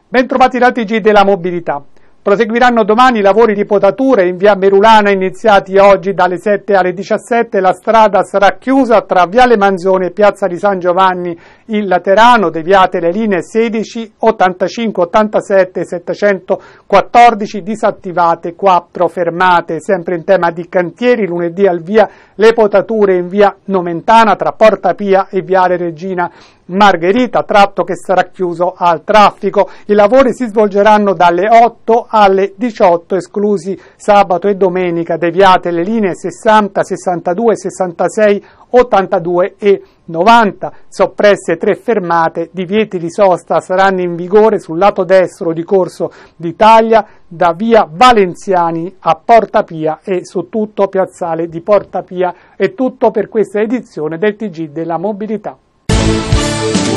Bentrovati da TG della Mobilità. Proseguiranno domani i lavori di potatura in via Merulana iniziati oggi dalle 7 alle 17. La strada sarà chiusa tra viale Manzoni e piazza di San Giovanni in Laterano, deviate le linee 16, 85, 87 e 714, disattivate 4 fermate. Sempre in tema di cantieri, lunedì al via le potature in via Nomentana tra Porta Pia e viale Regina Margherita, tratto che sarà chiuso al traffico. I lavori si svolgeranno dalle 8 alle 18, esclusi sabato e domenica, deviate le linee 60, 62, 66, 82 e 90. Soppresse 3 fermate, divieti di sosta saranno in vigore sul lato destro di Corso d'Italia da via Valenziani a Porta Pia e su tutto piazzale di Porta Pia. È tutto per questa edizione del TG della Mobilità.